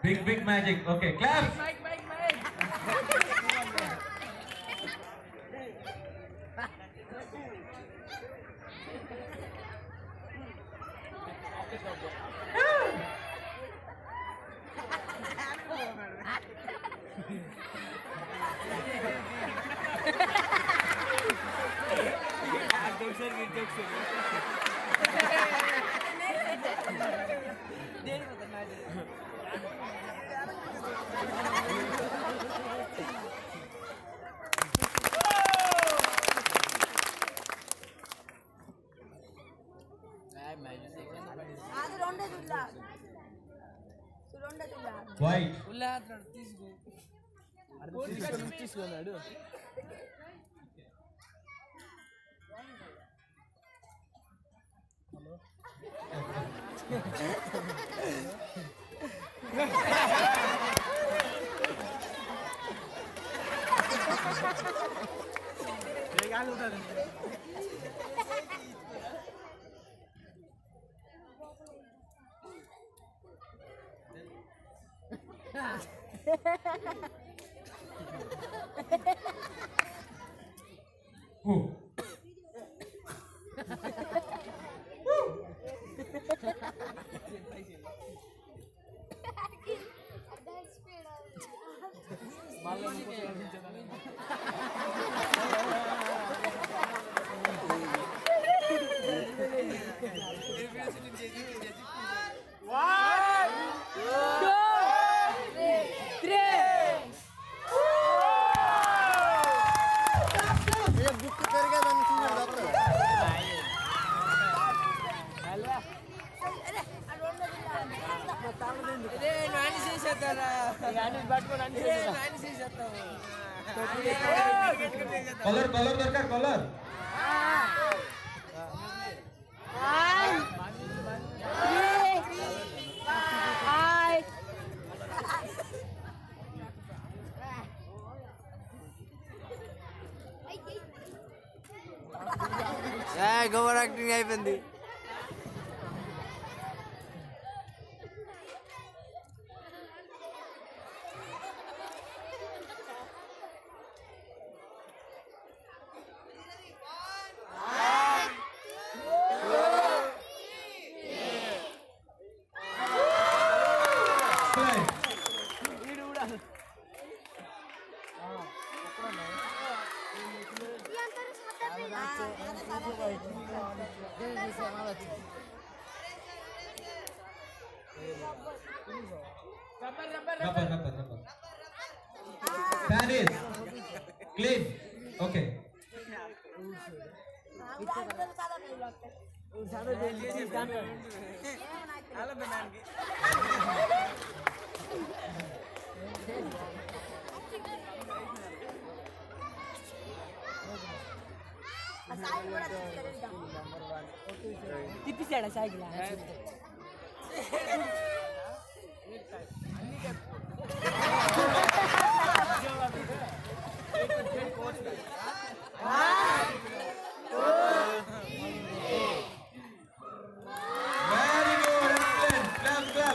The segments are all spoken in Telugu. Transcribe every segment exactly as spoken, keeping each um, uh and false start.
Big big magic. Okay, clap. Mike, Mike, Mike. White. తీసుకున్నాడు Who? Color, color दरकार color. Yeah, go over acting అయిపోయింది. Rubber, rubber, rubber. Fan is clean. Okay. తిప్పిసాడా cycle Very good, excellent. Clap, clap.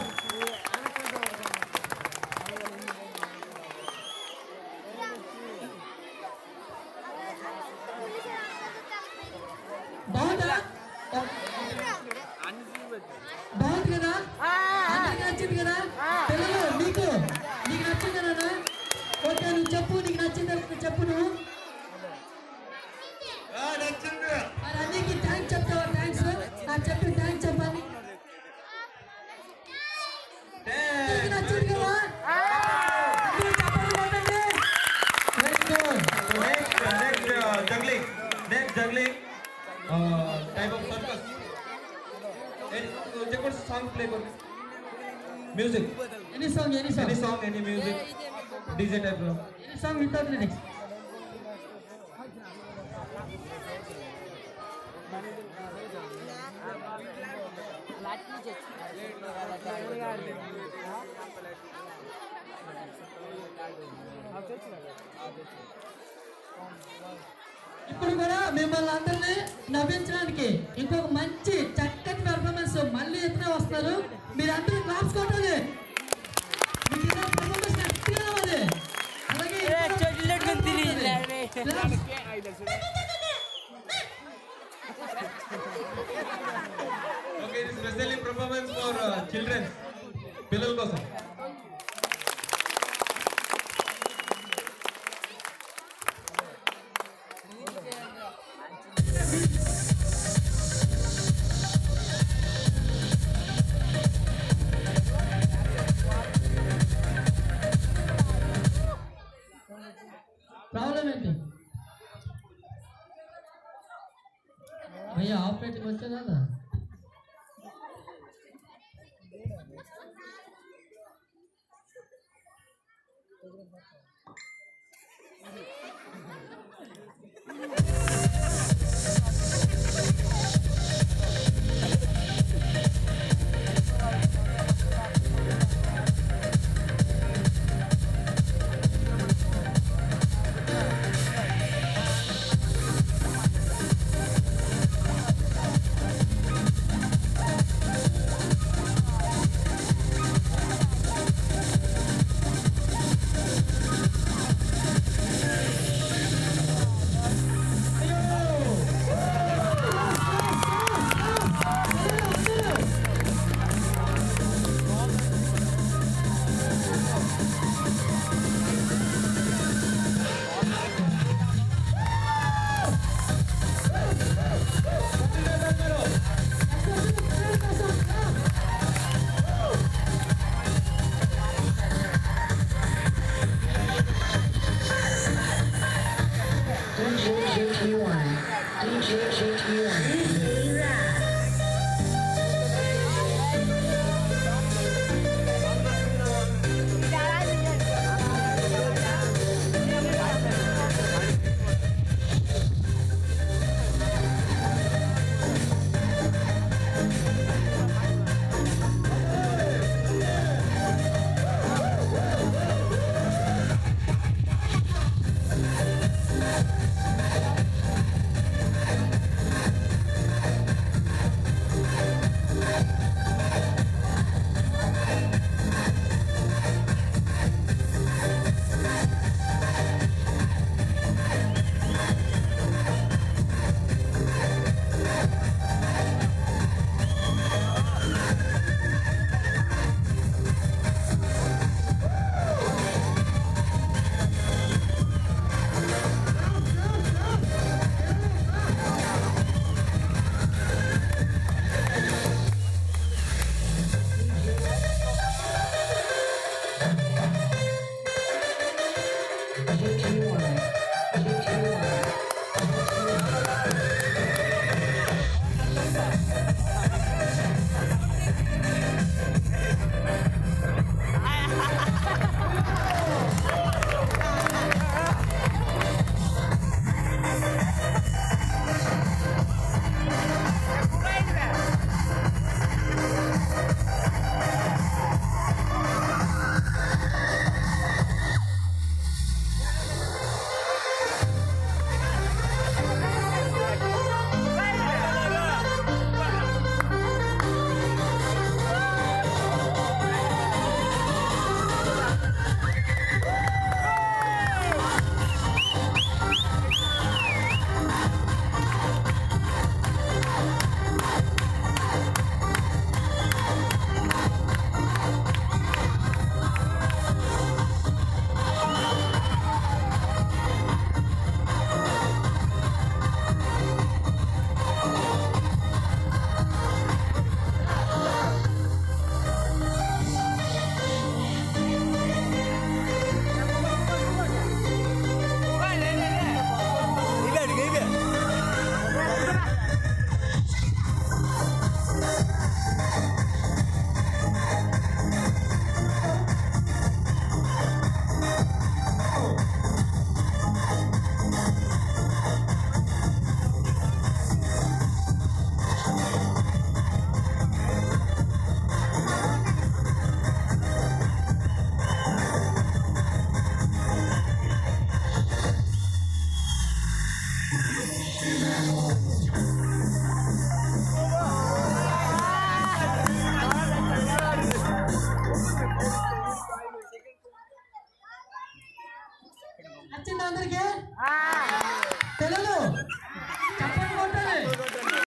బాగుందా బాగుంది కదా అందరికి నచ్చింది కదా పిల్లలు నీకు నీకు నచ్చింది కదా ఓకే నువ్వు చెప్పు నీకు నచ్చింది చెప్పు నువ్వు మరి అన్నికి థ్యాంక్స్ చెప్తావా థ్యాంక్స్ నాకు చెప్పి థ్యాంక్స్ చెప్పాలి నీకు నచ్చింది కదా నువ్వు చెప్పండి కొట్టండి Very good. So next, uh, next uh, juggling. Next juggling. Uh, type of circus. Any, uh, check what song play for music. Any song any song Any song, any music. D J type. No? Any song without lyrics ఇప్పుడు కూడా మిమ్మల్ని అందరినీ నవ్వించడానికి ఇంకొక మంచి చక్కటి పెర్ఫార్మెన్స్ మళ్ళీ ఎత్తున వస్తారు. మీరందరూ క్లాప్స్ కొట్టాలి. Okay, it is specially performance for uh, children. Pilal kosam. Problem ఏంటి భయ్యా ఆపరేటింగ్ వచ్చా కదా నచ్చిందా అందరికి